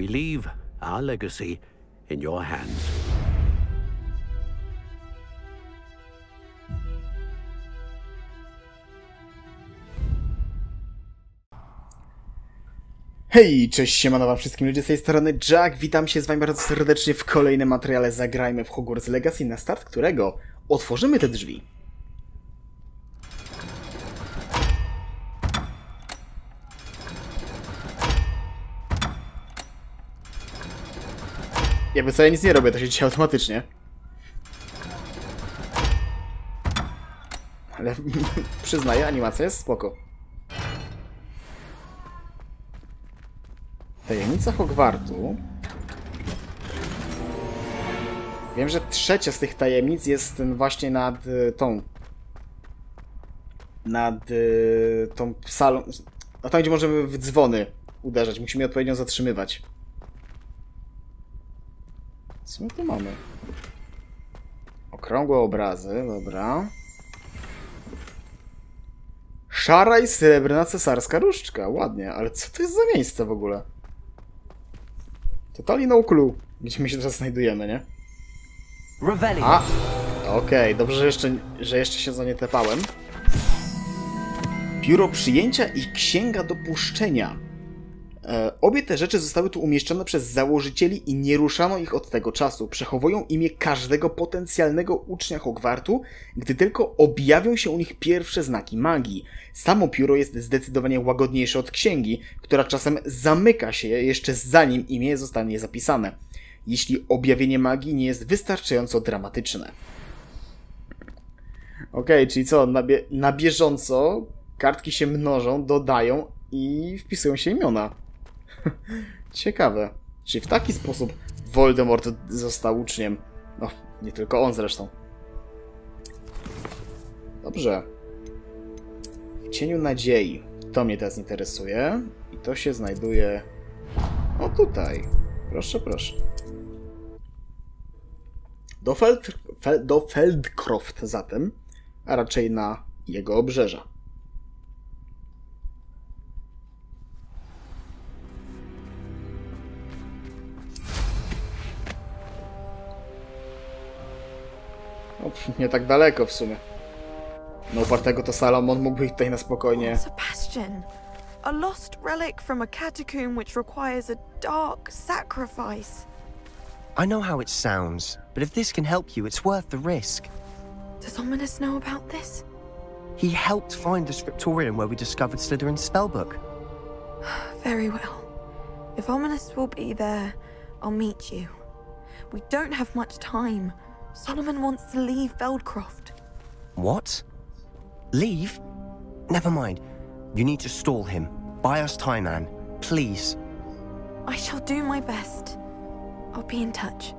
we leave our legacy in your hands. Hej, cześć, siemano wam wszystkim ludzie, z tej strony Jack, witam się z wami bardzo serdecznie w kolejnym materiale Zagrajmy w Hogwarts Legacy, na start którego otworzymy te drzwi. Jakby co, ja nic nie robię, to się dzieje automatycznie. Ale przyznaję, animacja jest spoko. Tajemnica Hogwartu. Wiem, że trzecia z tych tajemnic jest właśnie nad tą... tą salą... No tam, gdzie możemy w dzwony uderzać. Musimy je odpowiednio zatrzymywać. Co my tu mamy? Okrągłe obrazy, dobra. Szara i srebrna cesarska różdżka. Ładnie, ale co to jest za miejsce w ogóle? Totalnie no clue, gdzie my się teraz znajdujemy, nie? A! Okej, dobrze, że jeszcze się za nie tepałem. Biuro przyjęcia i księga dopuszczenia. Obie te rzeczy zostały tu umieszczone przez założycieli i nie ruszano ich od tego czasu. Przechowują imię każdego potencjalnego ucznia Hogwartu, gdy tylko objawią się u nich pierwsze znaki magii. Samo pióro jest zdecydowanie łagodniejsze od księgi, która czasem zamyka się jeszcze zanim imię zostanie zapisane, jeśli objawienie magii nie jest wystarczająco dramatyczne. Okej, czyli co? Na bieżąco kartki się mnożą, dodają i wpisują się imiona. Ciekawe. Czyli w taki sposób Voldemort został uczniem. No, nie tylko on zresztą. Dobrze. W cieniu nadziei. To mnie teraz interesuje. I to się znajduje... O, tutaj. Proszę, proszę. Do Feldcroft zatem, a raczej na jego obrzeża. O, nie tak daleko w sumie. No upartego to Salomon mógłby ich tutaj na spokojnie... Sebastian, a lost relic from a catacomb which requires a dark sacrifice. I know how it sounds, but if this can help you, it's worth the risk. Does Ominous know about this? He helped find the scriptorium where we discovered Slytherin's spellbook. Very well. If Ominous will be there, I'll meet you. We don't have much time. Solomon wants to leave Feldcroft. What? Leave? Never mind. You need to stall him. Buy us time, Anne. Please. I shall do my best. I'll be in touch.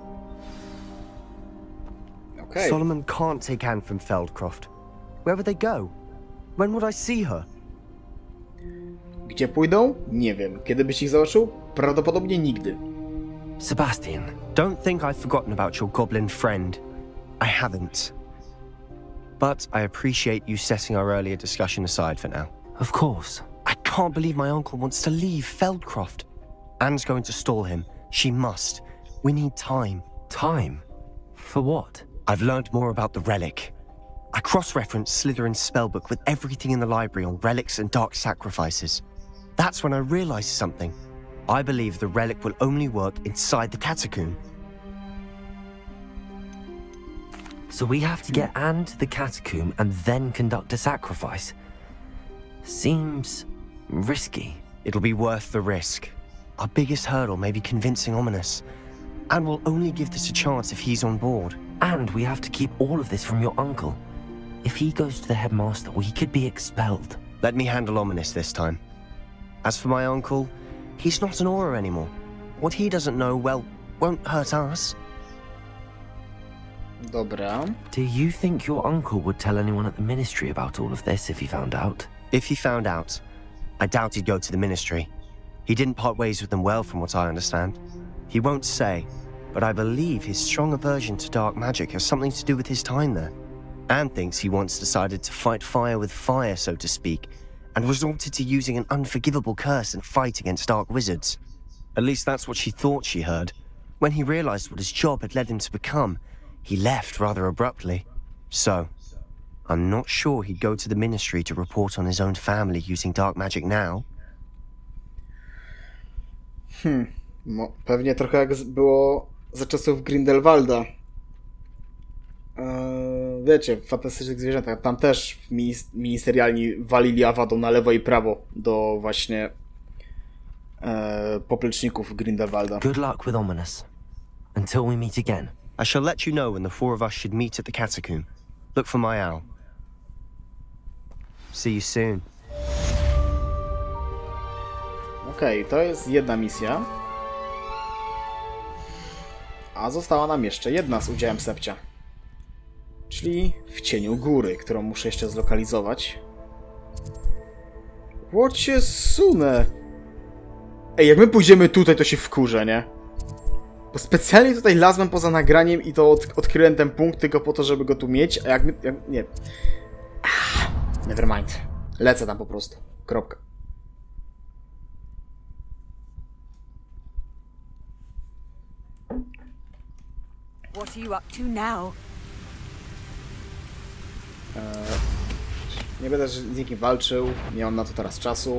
Okay. Solomon can't take Anne from Feldcroft. Where would they go? When would I see her? Gdzie pójdą? Nie wiem. Kiedy byś ich zobaczył? Prawdopodobnie nigdy. Sebastian, don't think I've forgotten about your goblin friend. I haven't. But I appreciate you setting our earlier discussion aside for now. Of course. I can't believe my uncle wants to leave Feldcroft. Anne's going to stall him. She must. We need time. Time? For what? I've learned more about the relic. I cross-referenced Slytherin's spellbook with everything in the library on relics and dark sacrifices. That's when I realized something. I believe the relic will only work inside the catacomb. So we have to get Anne to the catacomb and then conduct a sacrifice? Seems risky. It'll be worth the risk. Our biggest hurdle may be convincing Ominous. And we'll only give this a chance if he's on board. And we have to keep all of this from your uncle. If he goes to the headmaster, we could be expelled. Let me handle Ominous this time. As for my uncle, he's not an Auror anymore. What he doesn't know, well, won't hurt us. Dobra. Do you think your uncle would tell anyone at the ministry about all of this if he found out? If he found out, I doubt he'd go to the ministry. He didn't part ways with them well, from what I understand. He won't say, but I believe his strong aversion to dark magic has something to do with his time there. Anne thinks he once decided to fight fire with fire, so to speak, and resorted to using an unforgivable curse in a fight against dark wizards. At least that's what she thought she heard. When he realized what his job had led him to become, he left rather abruptly. So, I'm not sure he'd go to the Ministry to report on his own family using dark magic now. Pewnie trochę jak było za czasów Grindelwalda. Wiecie, w Fantastycznych Zwierzętach, tam też ministerialni walili Awadą na lewo i prawo do właśnie popleczników Grindelwalda. Good luck with Ominous. Until we meet again. I shall let you know when the four of us should meet at the catacomb. Look for my owl. See you soon. Okej, to jest jedna misja. A została nam jeszcze jedna z udziałem Sepcia. Czyli w cieniu góry, którą muszę jeszcze zlokalizować. Łocie sunę! Ej, jak my pójdziemy tutaj, to się wkurzę, nie? Bo specjalnie tutaj lazłem poza nagraniem i to odkryłem ten punkt tylko po to, żeby go tu mieć, a jak my... nie. Nevermind. Lecę tam po prostu. Kropka. What are you up to now? Nie będę z nikim walczył, nie mam na to teraz czasu.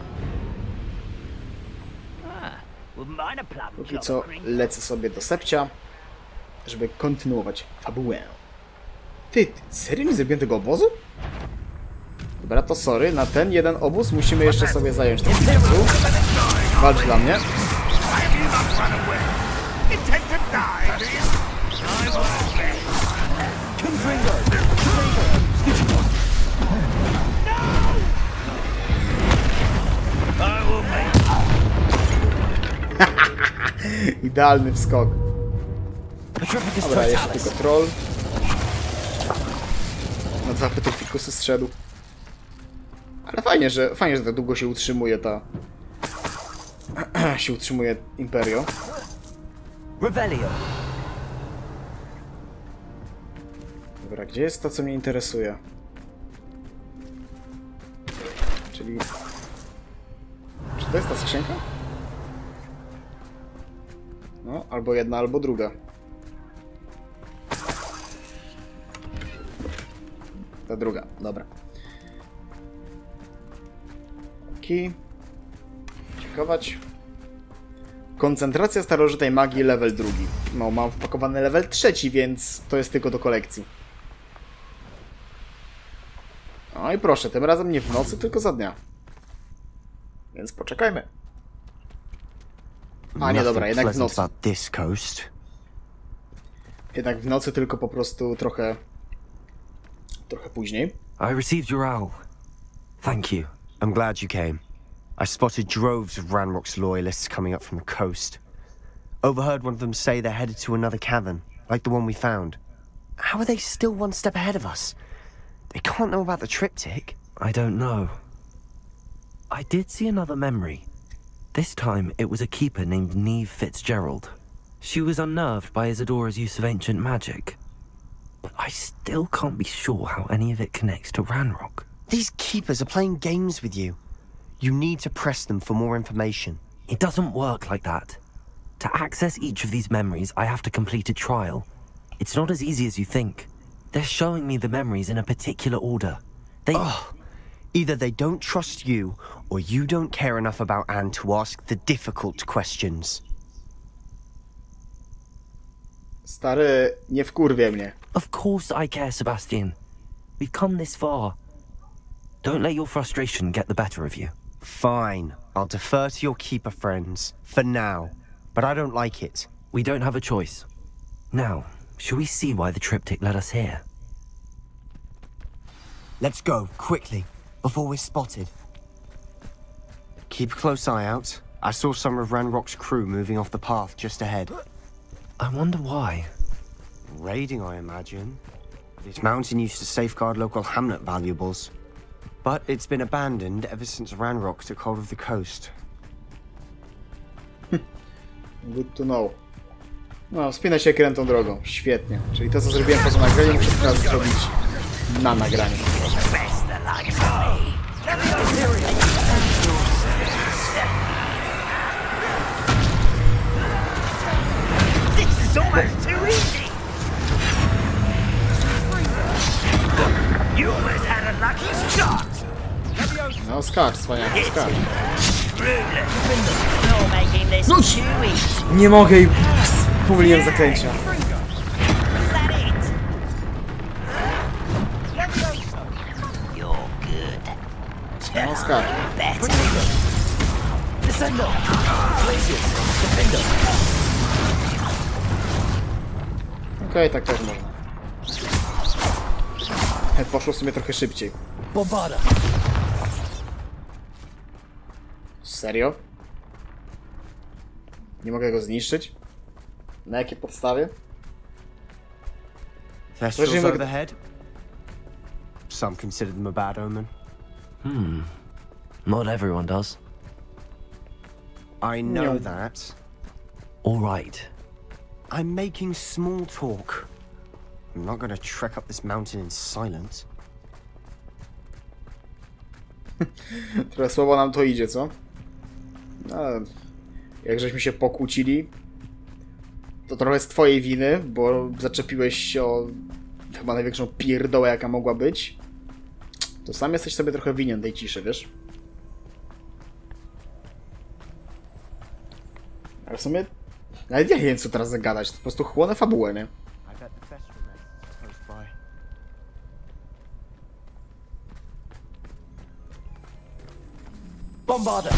Póki co lecę sobie do Sepcia, żeby kontynuować fabułę. Ty, serio nie zrobiłem tego obozu? Dobra, to sorry, na ten jeden obóz musimy jeszcze sobie zająć ten miejscu. Walcz dla mnie. Idealny wskok. Dobra, jeszcze tylko troll. Na 2 petrifikusy zszedł. Ale fajnie, że tak długo się utrzymuje ta... się utrzymuje Imperio. Revelio. Dobra, gdzie jest to, co mnie interesuje? Czyli... Czy to jest ta skrzynka? No, albo jedna, albo druga. Ta druga, dobra. Key. Ciekawać. Koncentracja starożytnej magii, level 2. No, mam wpakowany level 3, więc to jest tylko do kolekcji. No i proszę, tym razem nie w nocy, tylko za dnia. Więc poczekajmy. A nie, dobra, jednak w nocy. Jednak w nocy, tylko po prostu trochę później. I received your owl. Thank you. I'm glad you came. I spotted droves of Ranrock's loyalists coming up from the coast. Overheard one of them say they're headed to another cavern, like the one we found. How are they still one step ahead of us? They can't know about the triptych. I don't know. I did see another memory. This time, it was a keeper named Neve Fitzgerald. She was unnerved by Isadora's use of ancient magic. But I still can't be sure how any of it connects to Ranrock. These keepers are playing games with you. You need to press them for more information. It doesn't work like that. To access each of these memories, I have to complete a trial. It's not as easy as you think. They're showing me the memories in a particular order. Either they don't trust you, or you don't care enough about Anne to ask the difficult questions. Stary, nie wkurwie mnie. Of course I care, Sebastian. We've come this far. Don't let your frustration get the better of you. Fine. I'll defer to your keeper friends. For now. But I don't like it. We don't have a choice. Now, shall we see why the triptych led us here? Let's go, quickly, before we're spotted. Keep a close eye out. I saw some of Ranrock's crew moving off the path just ahead. I wonder why. Raiding, I imagine. This mountain used to safeguard local hamlet valuables. But it's been abandoned ever since Ranrock took hold of the coast. Good to know. No, wspinę się krętą drogą. Świetnie. Czyli to, co zrobiłem poza nagraniem, muszę teraz zrobić na nagraniu. It's almost too easy. You almost had a lucky shot. No skacz, wspaniale, skacz. You're making this No, too easy. nie mogę i pomyliłem zaklęcia. Is that it? You're good. No skacz. Better. Descendo! Glacius! Defender! Okej, tak też można. Poszło w sumie trochę szybciej. Bombarda! Serio? Nie mogę go zniszczyć? Na jakiej podstawie? Thestrals Weźmiemy- overhead. Some consider them a bad omen. Not everyone does. I know No. that. All right. I'm making small talk. I'm not going to trek up this mountain in silence. Trochę słabo nam to idzie, co? Ale jak żeśmy się pokłócili, to trochę z twojej winy, bo zaczepiłeś się o chyba największą pierdołę, jaka mogła być. To sam jesteś sobie trochę winien tej ciszy, wiesz? Ale w sumie nawet ja nie wiem, co teraz zagadać, to po prostu chłonę fabułę, nie? I bet the Thestral nest is close by. Bombarda!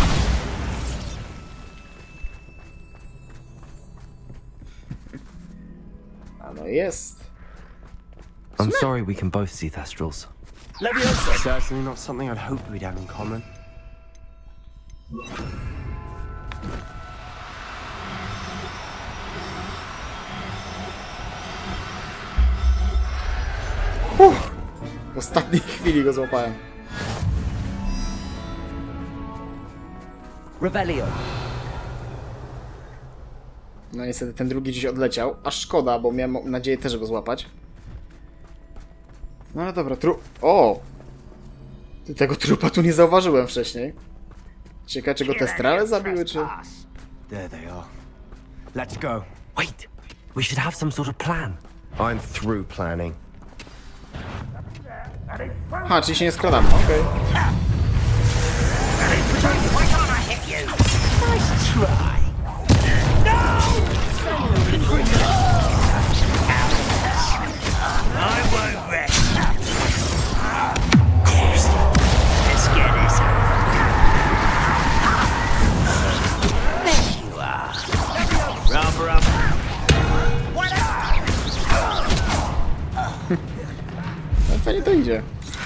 A no jest. I'm sorry we can both see Thestrals. Leviosa. Certainly not something I'd hoped we'd have in common. W ostatniej chwili go złapałem. Revelio. No niestety ten drugi gdzieś odleciał. A szkoda, bo miałem nadzieję też go złapać. No ale dobra, O! Tego trupa tu nie zauważyłem wcześniej. Ciekawe, czy go te strale zabiły, czy... There they are. Let's go. Wait! We should have some sort of plan. I'm through planning. Ha, czyli się nie skradamy, okej. Why can't I hit you? Nice try. I won't rest. Let's get this. There you are. Rubber up. What No fajnie to idzie.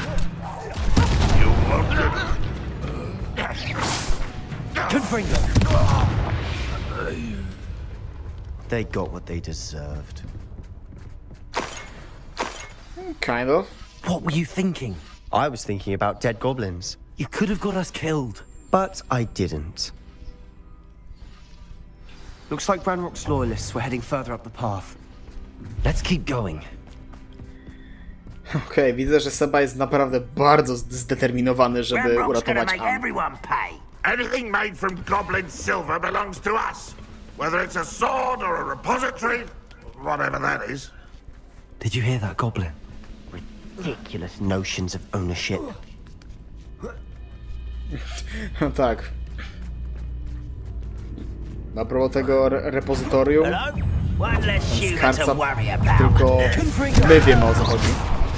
Confringo! They got what they deserved. Kind of. What were you thinking? I was thinking about dead goblins, You could have got us killed. but I didn't. Looks like Ranrock's loyalists were heading further up the path. Let's keep going. Okej, widzę, że Seba jest naprawdę bardzo zdeterminowany, żeby Ranrock's gonna uratować make Ann. everyone pay. Anything made from goblin silver belongs to us. Whether it's a sword or a repository, whatever that is. Did you hear that, Goblin? Ridiculous notions of ownership. Tak. A propos tego repozytorium, Hello? One less human skarbca to worry about. tylko my wiemy, o co chodzi.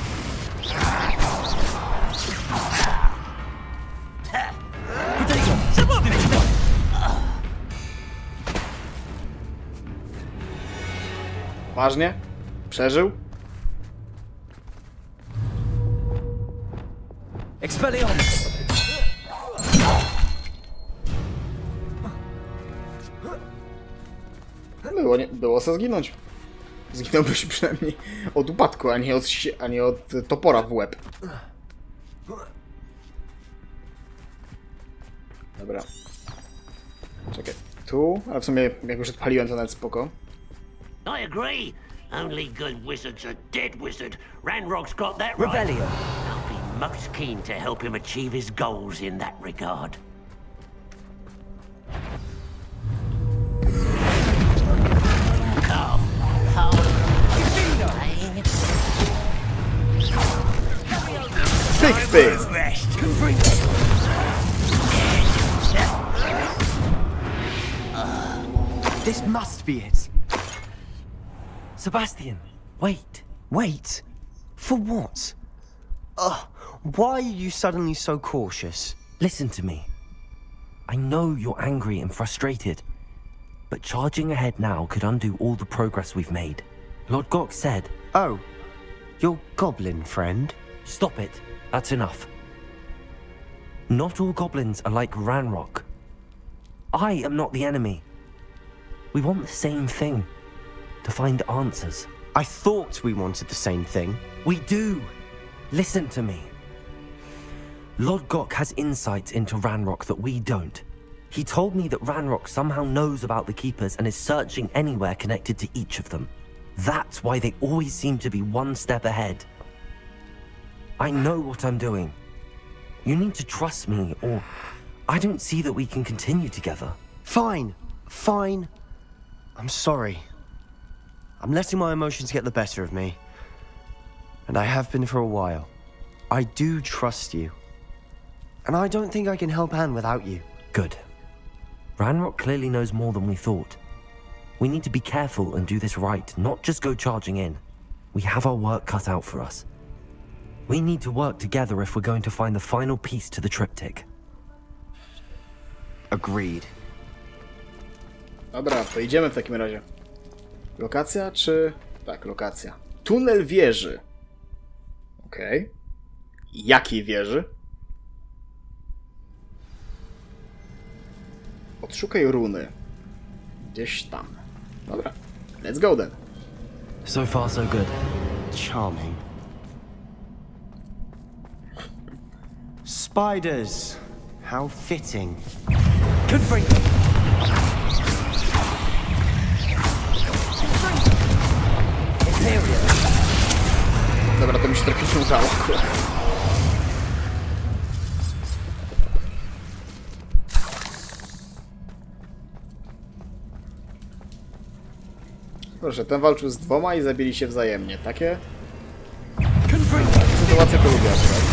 Ważnie? Przeżył? Expelliarmus! Było co zginąć. Zginąłbyś przynajmniej od upadku, a nie od topora w łeb. Dobra. Czekaj. Tu? A w sumie jak już odpaliłem, to nawet spoko. I agree. Only good wizards are dead wizard. Ranrock's got that right. Revelio. I'll be most keen to help him achieve his goals in that regard. Pyk, pyk. This must be it. Sebastian, wait. Wait. For what? Why are you suddenly so cautious? Listen to me. I know you're angry and frustrated, but charging ahead now could undo all the progress we've made. Lord Gok said... Oh, your goblin friend? Stop it. That's enough. Not all goblins are like Ranrock. I am not the enemy. We want the same thing. To find answers. I thought we wanted the same thing. We do. Listen to me. Lord Gok has insights into Ranrock that we don't. He told me that Ranrock somehow knows about the Keepers and is searching anywhere connected to each of them. That's why they always seem to be one step ahead. I know what I'm doing. You need to trust me, or I don't see that we can continue together. Fine. Fine. I'm sorry. I'm letting my emotions get the better of me. And I have been for a while. I do trust you. And I don't think I can help Anne without you. Good. Ranrock clearly knows more than we thought. We need to be careful and do this right, not just go charging in. We have our work cut out for us. We need to work together if we're going to find the final piece to the triptych. Agreed. Dobra, to idziemy w takim razie. Lokacja czy... Tak, lokacja. Tunel wieży. Okej. Jakiej wieży? Odszukaj runy. Gdzieś tam. Dobra. Let's go then. So far, so good. Charming. Spiders. How fitting. Confringo! Dobra, to mi się trochę udało. Proszę, ten walczył z dwoma i zabili się wzajemnie. Takie sytuacje to lubię akurat.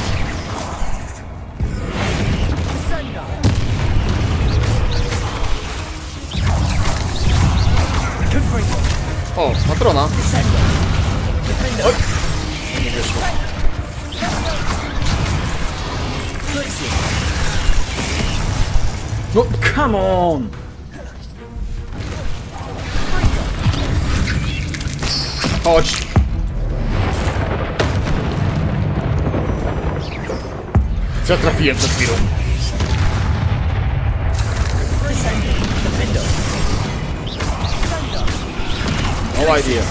O, matrona! Oj! Nie wyszło. No, come on! Chodź! Co trafiłem przed chwilą? No idea.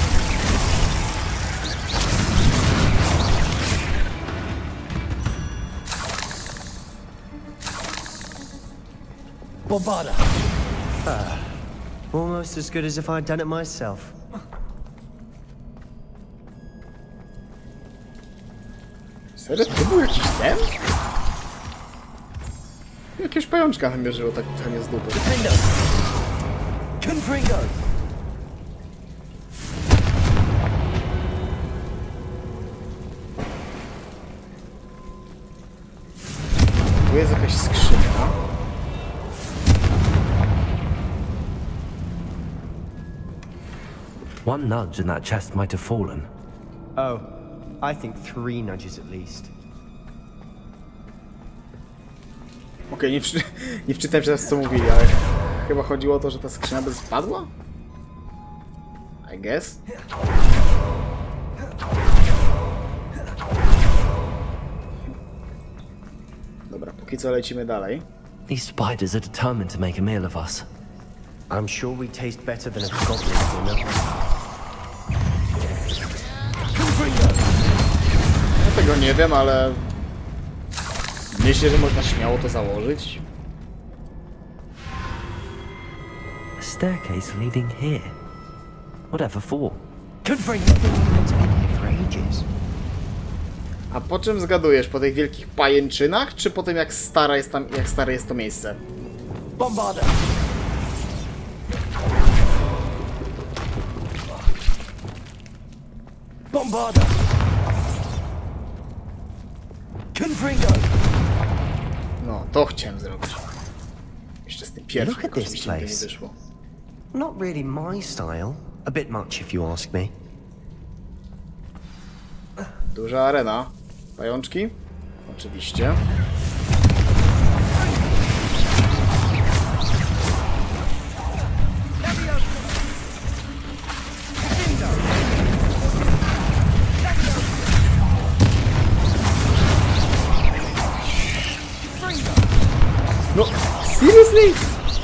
Bombada! Almost as good as if I'd done it myself. Serio? To był jakiś ten? Jakieś pajączka namierzyło tak trochę z dupy. Confringo! Tu jest jakaś skrzynia. One nudge and that chest might have fallen. Oh, I think 3 nudges at least. Okej, nie wczytałem się teraz co mówili, ale chyba chodziło o to, że ta skrzynia by spadła? I guess? Dobra, póki co lecimy dalej. These spiders are determined to make a meal of us. I'm sure we taste better than a goblin dinner. Ja tego nie wiem, ale myślę, że można śmiało to założyć. A staircase leading here. Whatever for? A po czym zgadujesz? Po tych wielkich pajęczynach, czy po tym jak stare jest to miejsce? Bombada! Bombada! No, to chciałem zrobić. Jeszcze z tym pierwszym, Look at this oczywiście mi to nie place. wyszło. Not really my style. A bit much if you ask me. Duża arena. Pajączki? Oczywiście. No, seriously?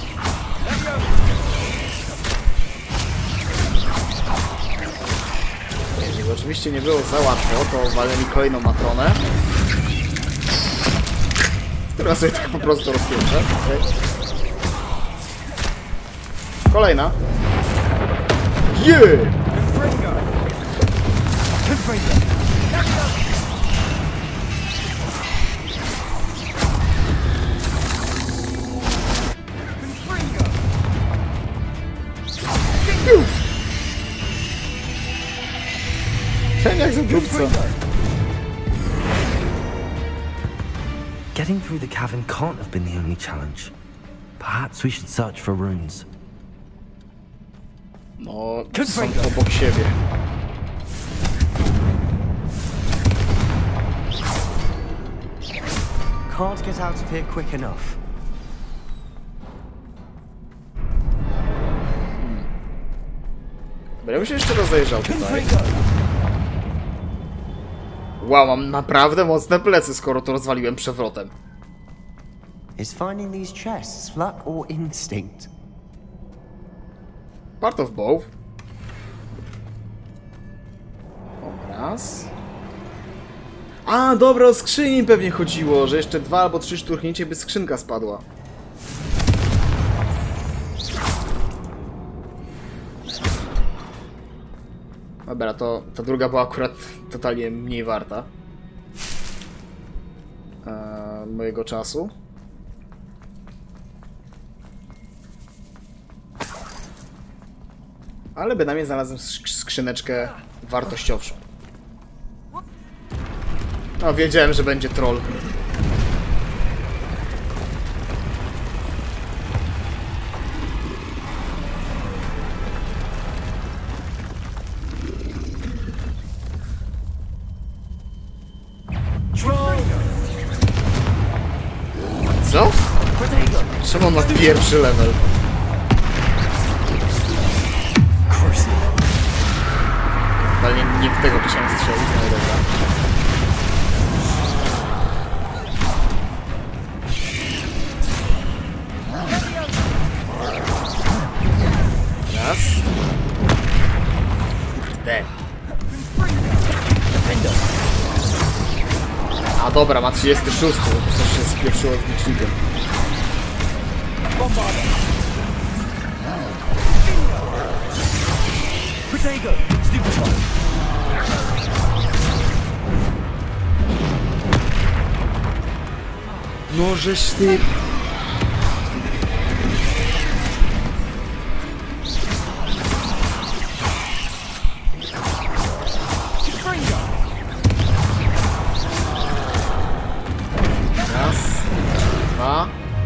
Jeżeli oczywiście nie było za łatwo, to walę mi kolejną matronę, która sobie tak po prostu rozpieprza. Okay. Kolejna. Yeah! Ten jak zadupca. Getting through the cavern can't have been the only challenge. Perhaps we should search for runes. No, są obok siebie. Can't get out of here quick enough. Dobra, ja bym się jeszcze rozejrzał tutaj. Wow, mam naprawdę mocne plecy, skoro to rozwaliłem przewrotem. Is finding these chests luck or instinct? Part of both. Obraz. A, dobra, o skrzyni pewnie chodziło, że jeszcze 2 albo 3 szturchnięcie by skrzynka spadła. Dobra, to ta druga była akurat totalnie mniej warta mojego czasu. Ale bynajmniej znalazłem skrzyneczkę wartościowszą. No, wiedziałem, że będzie troll. Co? Czemu on ma pierwszy level? Ale nie w tego chciałem strzelić, no i dobra. Raz. Kurde. A dobra, ma 36, bo coś się spieprzyło z licznikiem. No żeś ty... Raz, dwa...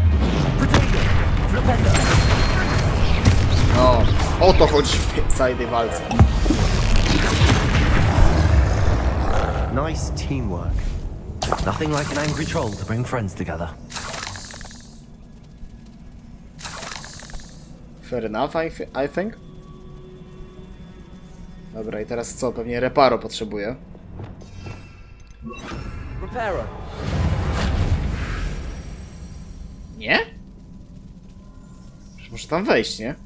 No, o to chodzi w całej tej walce. Nice teamwork. Nothing like an angry troll to bring friends together. Fair enough, I think. Dobra, i teraz co? Pewnie reparo potrzebuję. Reparo. Nie? Przecież muszę tam wejść, nie?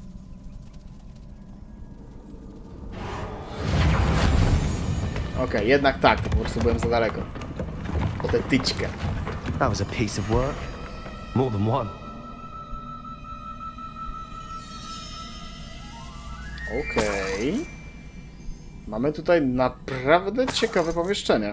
Okej, jednak tak, to po prostu byłem za daleko. Po tę tyczkę. That was a piece of work. More than one. Okej. Mamy tutaj naprawdę ciekawe pomieszczenie.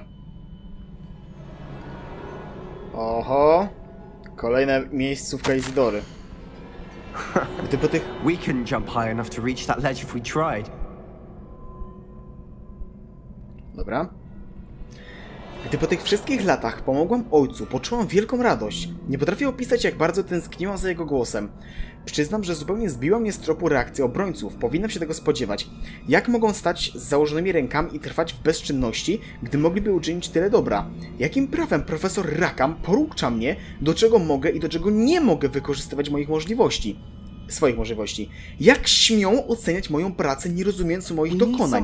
Oho. Kolejna miejscówka Izydory. Gdyby tych... We couldn't jump high enough to reach that ledge if we tried. Dobra. Gdy po tych wszystkich latach pomogłam ojcu, poczułam wielką radość. Nie potrafię opisać, jak bardzo tęskniłam za jego głosem. Przyznam, że zupełnie zbiła mnie z tropu reakcji obrońców. Powinnam się tego spodziewać. Jak mogą stać z założonymi rękami i trwać w bezczynności, gdy mogliby uczynić tyle dobra? Jakim prawem profesor Rackham porucza mnie, do czego mogę i do czego nie mogę wykorzystywać swoich możliwości? Jak śmią oceniać moją pracę, nie rozumiejąc moich dokonań?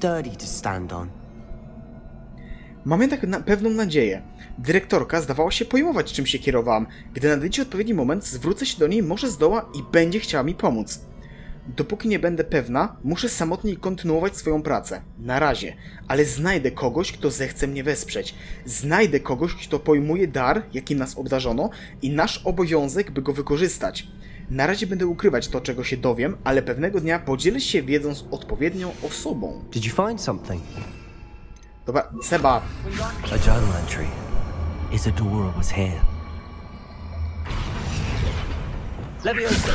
Mam jednak pewną nadzieję. Dyrektorka zdawała się pojmować, czym się kierowałam. Gdy nadejdzie odpowiedni moment, zwrócę się do niej, może zdoła i będzie chciała mi pomóc. Dopóki nie będę pewna, muszę samotnie kontynuować swoją pracę. Na razie. Ale znajdę kogoś, kto zechce mnie wesprzeć. Znajdę kogoś, kto pojmuje dar, jakim nas obdarzono, i nasz obowiązek, by go wykorzystać. Na razie będę ukrywać to, czego się dowiem, ale pewnego dnia podzielę się wiedzą z odpowiednią osobą. Did you find something? Dobra, Seba. A journal entry. Isadora was here. Leviosa!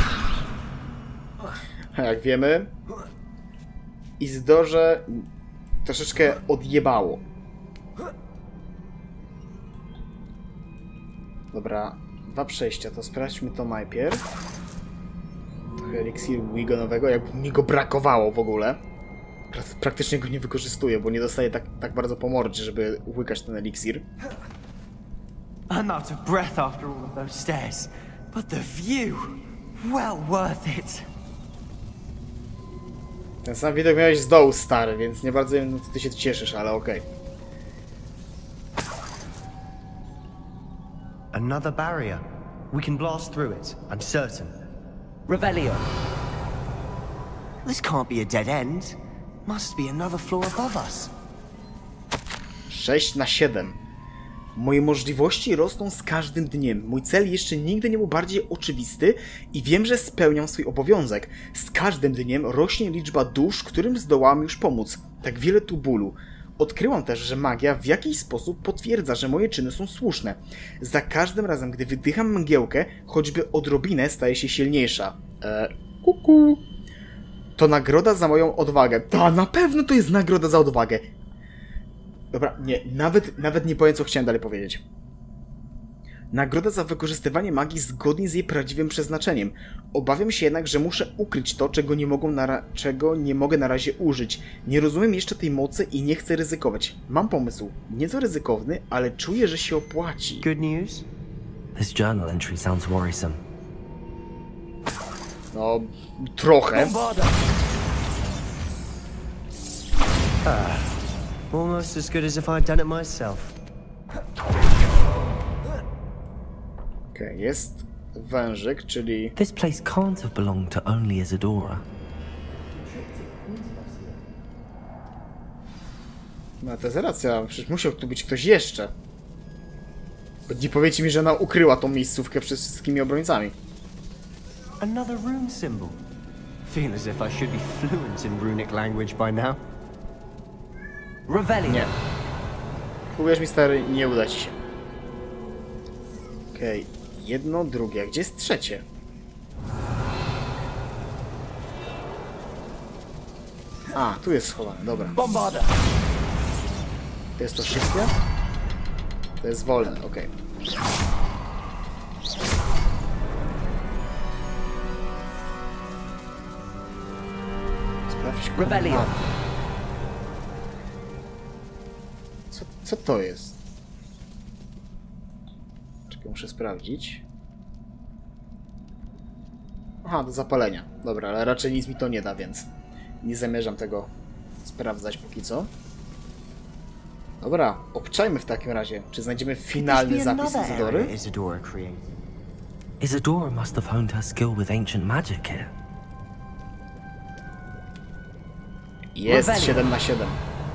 Jak wiemy, Izydorze troszeczkę odjebało. Dobra, 2 przejścia, to sprawdźmy to najpierw. Trochę eliksiru wigonowego, jakby mi go brakowało w ogóle. Praktycznie go nie wykorzystuję, bo nie dostaję tak bardzo po mordzie, żeby łykać ten eliksir. I'm out of breath after all of those stairs, but the view, well worth it. Ten sam widok miałeś z dołu, stary, więc nie bardzo wiem, co ty się cieszysz, ale okej. Another barrier. We can blast through it, I'm certain. Revelio. This can't be a dead end. Must be another floor above us. 6 na 7. Moje możliwości rosną z każdym dniem. Mój cel jeszcze nigdy nie był bardziej oczywisty i wiem, że spełniam swój obowiązek. Z każdym dniem rośnie liczba dusz, którym zdołałam już pomóc. Tak wiele tu bólu. Odkryłam też, że magia w jakiś sposób potwierdza, że moje czyny są słuszne. Za każdym razem, gdy wydycham mgiełkę, choćby odrobinę, staje się silniejsza. Kuku. To nagroda za moją odwagę. Ta, na pewno to jest nagroda za odwagę. Dobra, nie, nawet nie powiem, co chciałem dalej powiedzieć. Nagroda za wykorzystywanie magii zgodnie z jej prawdziwym przeznaczeniem. Obawiam się jednak, że muszę ukryć to, czego nie mogę na razie użyć. Nie rozumiem jeszcze tej mocy i nie chcę ryzykować. Mam pomysł. Nieco ryzykowny, ale czuję, że się opłaci. Good news? This journal entry sounds worrisome. No, trochę. Almost as good as if I'd done it myself. Okej, jest wężyk, czyli... This place can't have belonged to only Isadora. No to jest racja, przecież musiał tu być ktoś jeszcze. Nie powiecie mi, że ona ukryła tą miejscówkę przed wszystkimi obrońcami. Another rune symbol. Feel as if I should be fluent in runic language by now. Revelio. Nie. Uwierz mi, stary, nie uda ci się. Okej, jedno, drugie. A gdzie jest trzecie? A, tu jest schowane, dobra. Bombarda. To jest to wszystkie? To jest wolne, okej. Sprawdź Revelio. Co to jest? Czekaj, muszę sprawdzić. Aha, do zapalenia. Dobra, ale raczej nic mi to nie da, więc nie zamierzam tego sprawdzać póki co. Dobra, obczajmy w takim razie. Czy znajdziemy finalny zapis Isadory? Isadora must have honed her skill with ancient magic here. Jest 7 na 7.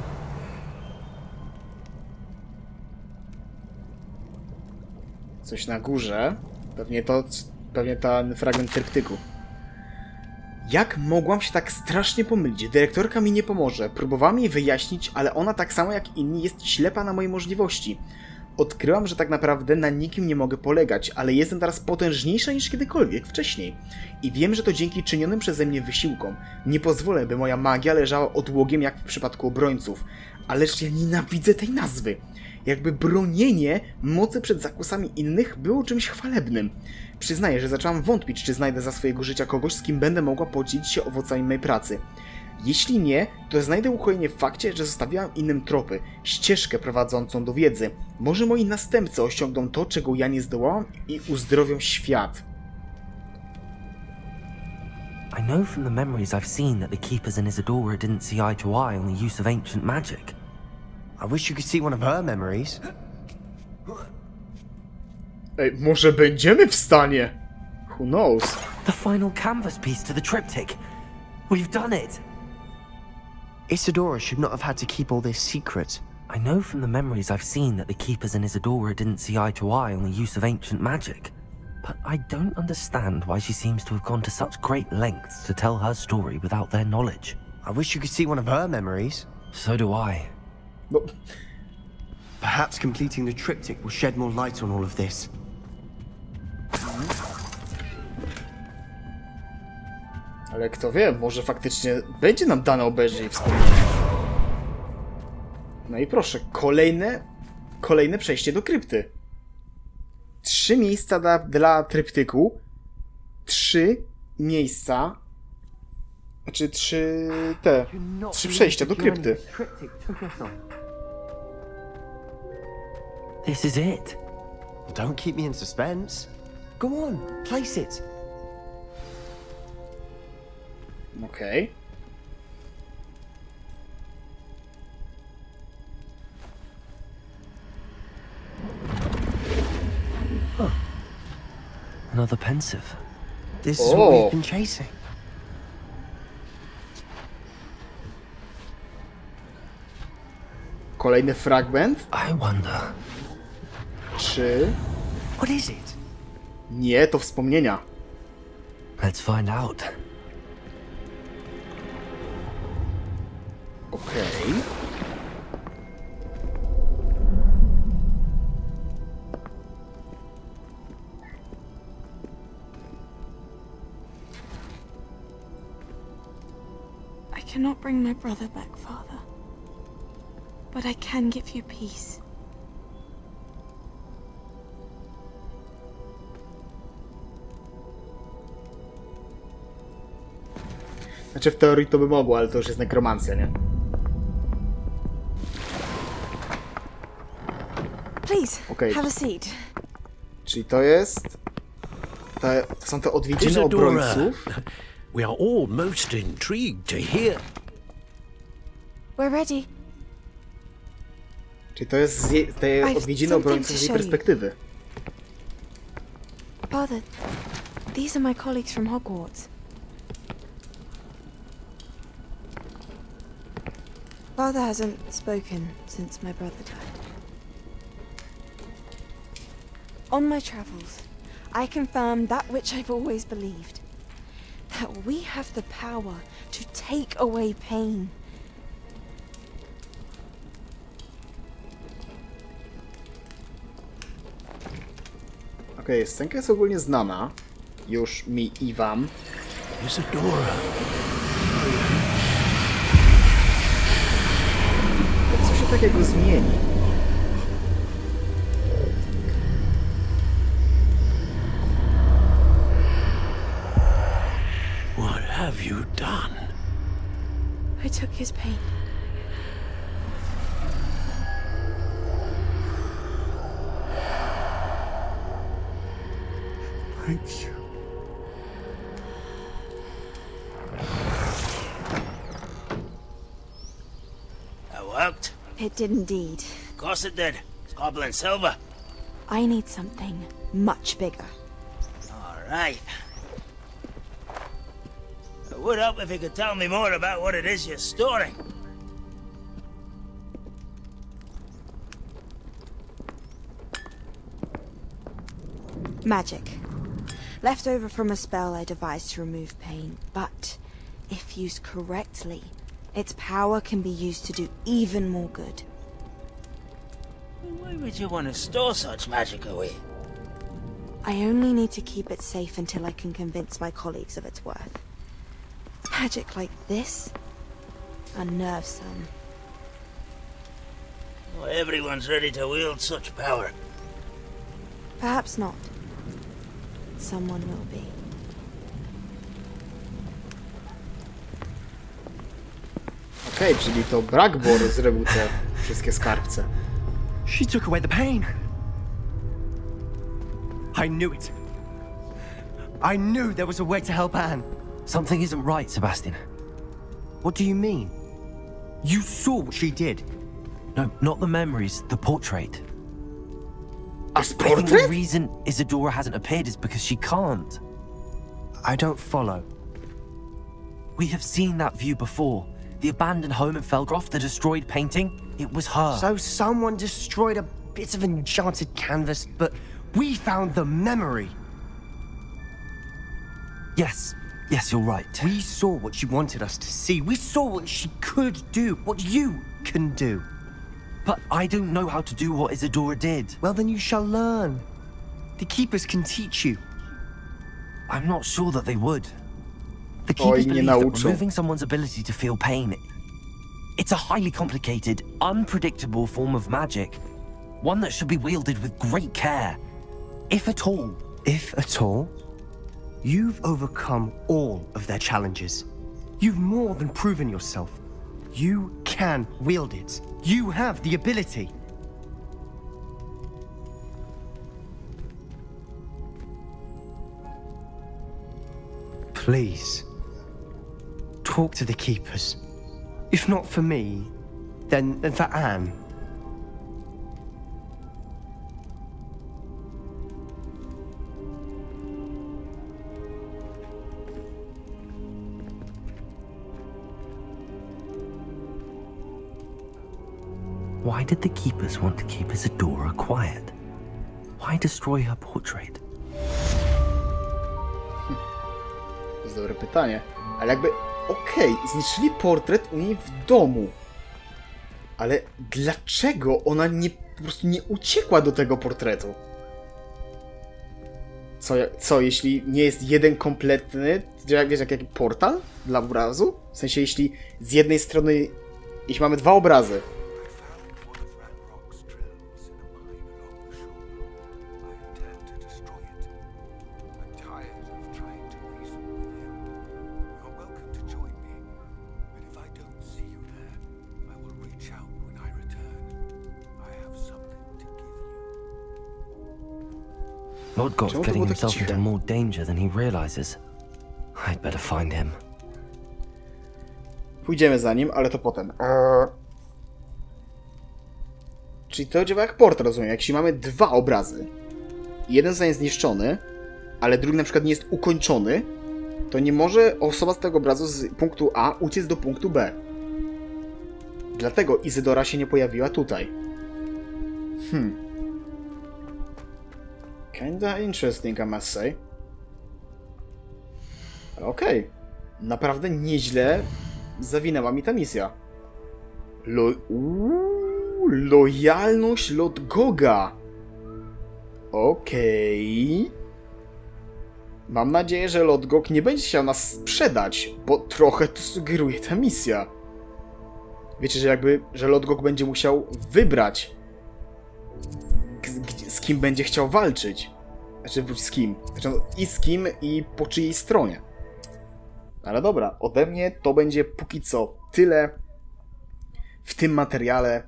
Coś na górze. Pewnie ten fragment tryptyku. Jak mogłam się tak strasznie pomylić? Dyrektorka mi nie pomoże. Próbowałam jej wyjaśnić, ale ona tak samo jak inni jest ślepa na moje możliwości. Odkryłam, że tak naprawdę na nikim nie mogę polegać, ale jestem teraz potężniejsza niż kiedykolwiek wcześniej. I wiem, że to dzięki czynionym przeze mnie wysiłkom. Nie pozwolę, by moja magia leżała odłogiem jak w przypadku obrońców. Ależ ja nienawidzę tej nazwy. Jakby bronienie mocy przed zakusami innych było czymś chwalebnym. Przyznaję, że zaczęłam wątpić, czy znajdę za swojego życia kogoś, z kim będę mogła podzielić się owocami mej pracy. Jeśli nie, to znajdę ukojenie w fakcie, że zostawiłam innym tropy, ścieżkę prowadzącą do wiedzy. Może moi następcy osiągną to, czego ja nie zdołałam i uzdrowią świat. I know from the memories I've seen that the Keepers in Isidora didn't see eye to eye on the use of ancient magic. I wish you could see one of her memories. Ej, może będziemy w stanie? Who knows? The final canvas piece to the triptych. We've done it! Isidora should not have had to keep all this secret. I know from the memories I've seen that the Keepers in Isidora didn't see eye to eye on the use of ancient magic. But I don't understand why she seems to have gone to such great lengths to tell her story without their knowledge. I wish you could see one of her memories. So do I. No. Perhaps completing the triptych will shed more light on all of this. Ale kto wie, może faktycznie będzie nam dane obejrzeć i wspomnieć. No i proszę, kolejne przejście do krypty. 3 miejsca dla tryptyku. 3 miejsca. Znaczy 3 przejścia do krypty. This is it. Don't keep me in suspense. Go on, place it. Okej. Another pensive. This is what we've been chasing. Kolejny fragment. I wonder. Czy... What is it? Nie, to wspomnienia. Let's find out. Okej. I cannot bring my brother back, Father. But I can give you peace. Znaczy w teorii to by mogło, ale to już jest nekromancja, nie? Please, Okej. have a seat. Czyli to jest... To są te odwiedziny Isidora, obrońców. we are all most intrigued to hear. We're ready. Czyli to jest te odwiedziny obrońców z jej perspektywy. Father, these are my colleagues from Hogwarts. Father hasn't spoken since my brother died. On my travels, I confirmed that which I've always believed. That we have the power to take away pain. Okej, scenka jest ogólnie znana. Już mi i wam. Isidora. To co się takiego zmieni? What have you done? I took his pain. Thank you. That worked. It did indeed. Of course it did. It's Goblin Silver. I need something much bigger. All right. It would help if you could tell me more about what it is you're storing. Magic. Left over from a spell I devised to remove pain, but if used correctly, its power can be used to do even more good. Why would you want to store such magic away? I only need to keep it safe until I can convince my colleagues of its worth. Magic like this? Unnerves some. Well, everyone's ready to wield such power. Perhaps not. Someone will be. Okej, czyli to Bragbor zrobił te wszystkie skarbce. She took away the pain. I knew it. I knew there was a way to help Anne. Something isn't right, Sebastian. What do you mean? You saw what she did. No, not the memories, the portrait. A I think the portrait? reason Isadora hasn't appeared is because she can't. I don't follow. We have seen that view before. The abandoned home in Felgroth, the destroyed painting, it was her. So someone destroyed a bit of enchanted canvas, but we found the memory. Yes, you're right. We saw what she wanted us to see. We saw what she could do, what you can do. But I don't know how to do what Isadora did. Well, then you shall learn. The Keepers can teach you. I'm not sure that they would. The Oj, Keepers nie believe that nauczą. removing someone's ability to feel pain, it's a highly complicated, unpredictable form of magic. One that should be wielded with great care. If at all. If at all, you've overcome all of their challenges. You've more than proven yourself. You can wield it. You have the ability. Please, talk to the Keepers. If not for me, then for Anne. Why did the Keepers want to keep Isadora quiet? Why destroy her portrait? To jest dobre pytanie. Ale jakby, okej, zniszczyli portret u niej w domu. Ale dlaczego ona po prostu nie uciekła do tego portretu? Co, jeśli nie jest jeden kompletny, wiesz, jak portal dla obrazu? W sensie, jeśli z jednej strony, jeśli mamy dwa obrazy, Lodgok's Czemu to getting było tak himself ciche? into more danger than he realizes. I'd better find him. pójdziemy za nim, ale to potem. Czyli to działa jak portal, rozumiem. Jeśli mamy dwa obrazy, jeden zostanie zniszczony, ale drugi na przykład nie jest ukończony, to nie może osoba z tego obrazu z punktu A uciec do punktu B. Dlatego Izydora się nie pojawiła tutaj. Kinda interesting, I must say. Ale okej. Naprawdę nieźle zawinęła mi ta misja. Lojalność Lodgoga. Okej. Mam nadzieję, że Lodgok nie będzie chciał nas sprzedać, bo trochę to sugeruje ta misja. Wiecie, że Lodgok będzie musiał wybrać, z kim będzie chciał walczyć. Znaczy, z kim. Znaczy, i z kim, i po czyjej stronie. Ale dobra, ode mnie to będzie póki co tyle w tym materiale.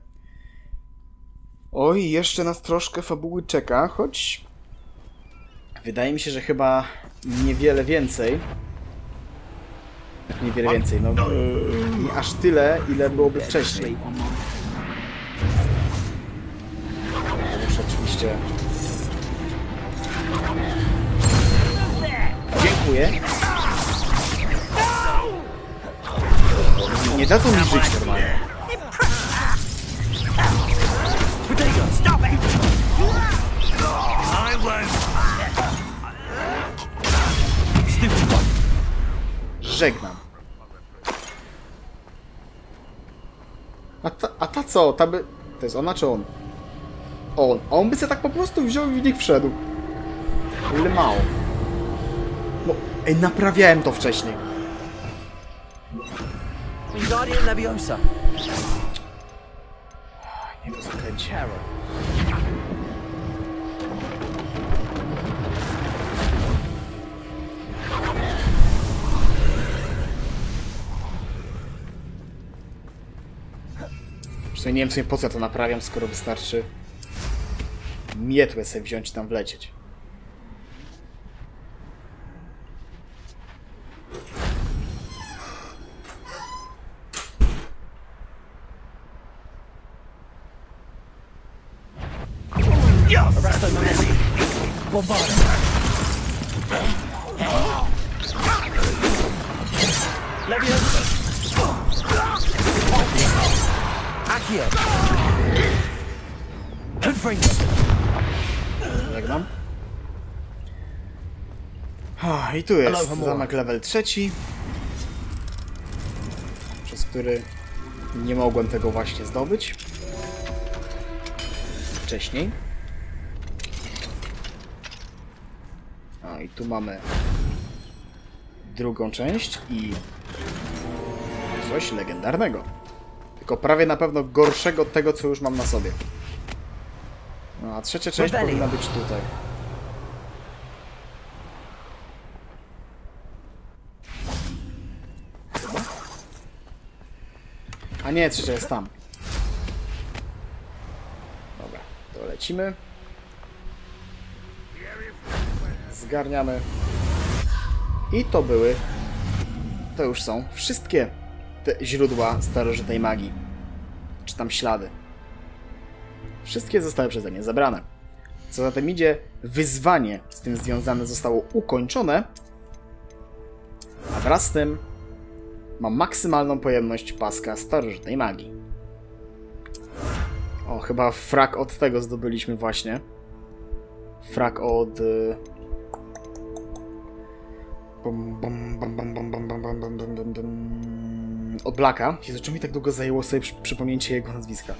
Oj, jeszcze nas troszkę fabuły czeka, choć wydaje mi się, że chyba niewiele więcej. Niewiele więcej, no nie aż tyle, ile byłoby wcześniej. Muszę oczywiście... Dziękuję. Nie dadzą mi żyć normalnie. Żegnam. A ta co? Ta by... To jest ona czy on? On. A on by sobie tak po prostu wziął i w nich wszedł. Ile mało. No, naprawiałem to wcześniej. Wingardium Leviosa. Nie, to jest okej. terror. Przecież nie wiem w sumie po co ja to naprawiam, skoro wystarczy mietłę sobie wziąć i tam wlecieć. Żegnam. I tu jest zamek level 3, przez który nie mogłem tego właśnie zdobyć wcześniej. I tu mamy drugą część i coś legendarnego. Tylko prawie na pewno gorszego od tego, co już mam na sobie. No a trzecia część powinna być tutaj. A nie, trzecia jest tam. Dobra, to lecimy. Zgarniamy. I to już są wszystkie te źródła starożytnej magii. Czy tam ślady. Wszystkie zostały przeze mnie zabrane. Co za tym idzie, wyzwanie z tym związane zostało ukończone, a wraz z tym mam maksymalną pojemność paska starożytnej magii. O, chyba frak od tego zdobyliśmy właśnie. Frak od... od Blacka. Jezu, mi tak długo zajęło sobie przypomnienie jego nazwiska.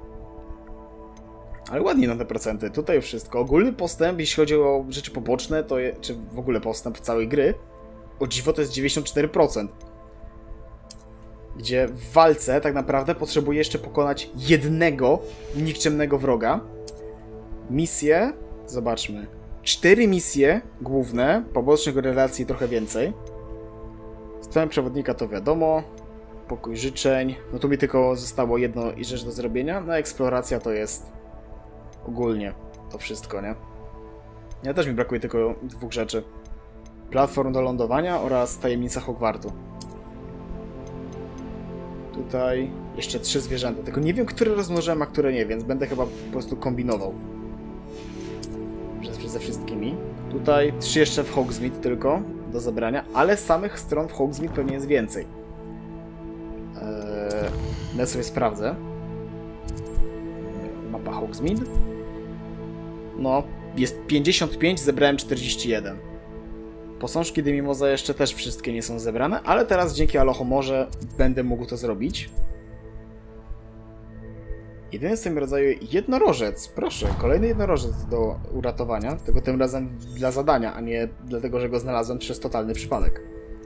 Ale ładnie na te procenty. Tutaj wszystko. Ogólny postęp, jeśli chodzi o rzeczy poboczne, to czy w ogóle postęp całej gry, o dziwo to jest 94%. Gdzie w walce tak naprawdę potrzebuję jeszcze pokonać jednego nikczemnego wroga. Misje, zobaczmy. 4 misje główne, pobocznych relacji trochę więcej. Stronę przewodnika to wiadomo. Pokój życzeń. No tu mi tylko zostało jedno rzecz do zrobienia. No eksploracja to jest ogólnie to wszystko, nie? Ja też mi brakuje tylko 2 rzeczy. Platform do lądowania oraz tajemnica Hogwartu. Tutaj jeszcze 3 zwierzęta. Tylko nie wiem, które rozmnożyłem, a które nie, więc będę chyba po prostu kombinował. Ze wszystkimi. Tutaj 3 jeszcze w Hogsmeade tylko do zabrania, ale samych stron w Hogsmeade pewnie jest więcej. Ja sobie sprawdzę. Mapa Hogsmeade. No, jest 55, zebrałem 41. Posążki Dymimoza jeszcze też wszystkie nie są zebrane, ale teraz dzięki Alohomorze będę mógł to zrobić. Jedyny z tym rodzaju jednorożec. Proszę, kolejny jednorożec do uratowania. Tylko tym razem dla zadania, a nie dlatego, że go znalazłem przez totalny przypadek.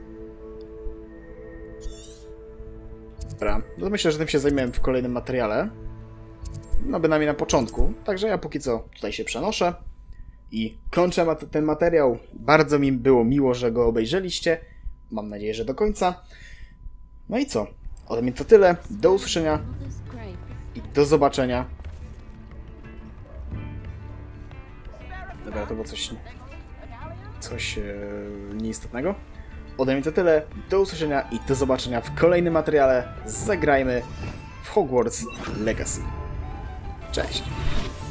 Dobra, no myślę, że tym się zajmiemy w kolejnym materiale. No bynajmniej na początku. Także ja póki co tutaj się przenoszę. I kończę ten materiał. Bardzo mi było miło, że go obejrzeliście. Mam nadzieję, że do końca. No i co? Ode mnie to tyle. Do usłyszenia. I do zobaczenia. Dobra, to było coś nieistotnego. Ode mnie to tyle. Do usłyszenia i do zobaczenia w kolejnym materiale. Zagrajmy w Hogwarts Legacy. Cześć!